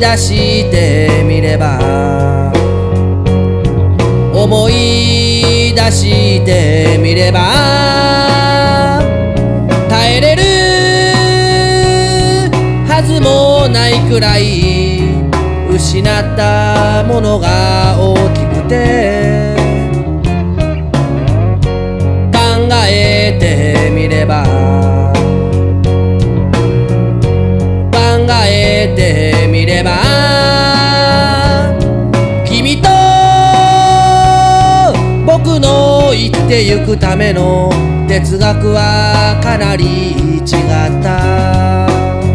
出してみれば思い出してみれば耐えれるはずもないくらい失ったものが大きくて考えてみれば考えてみれば君と僕の生きてゆくための哲学はかなり違った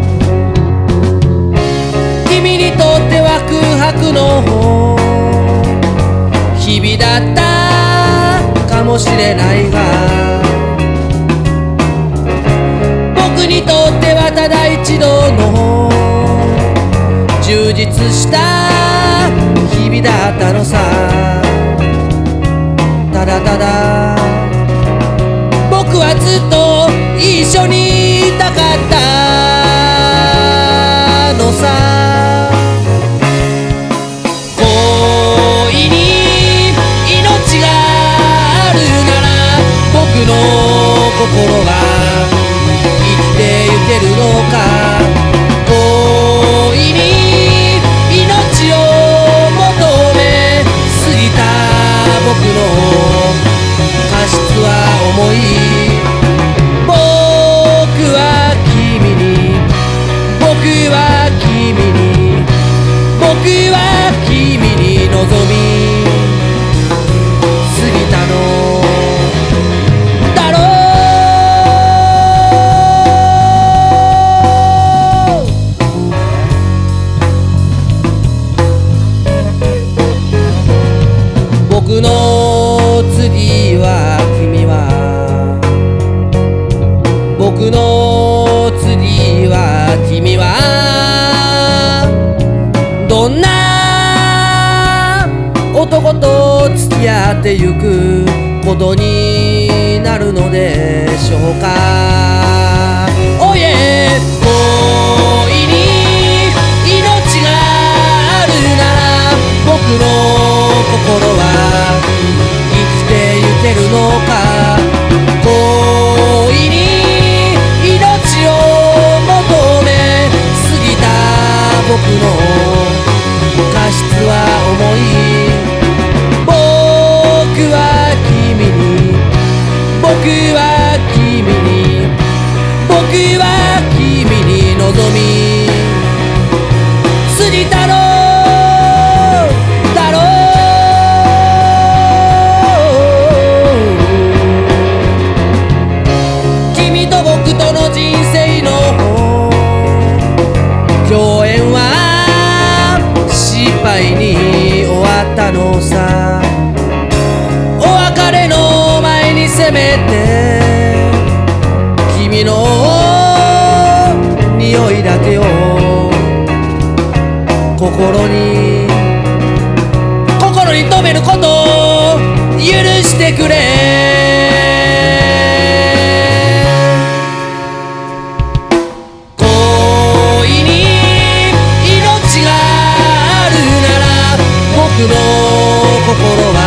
君にとっては空白の日々だったかもしれないが僕にとってはただ一度の充実した日々だったのさただただ僕はずっと一緒にいたかったのさ恋に命があるなら僕の心が生きてゆけるのか恋に命を求め過ぎた僕の過失は重い僕は君に僕は君に僕は君に望み過ぎたのだろう僕の次は君は僕の次は君はどんな男と付き合ってゆくことになるのでしょうかおいえ恋に命があるなら僕の心は生きてゆけるのか恋に命を求め過ぎた僕の過失は重い僕は君に僕は君に僕は君に望み過ぎたのだろう君と僕との人生の共演は失敗に終わったのさお別れの前にせめて君の匂いだけを心に留めることを許してくれ恋に命があるなら僕の心は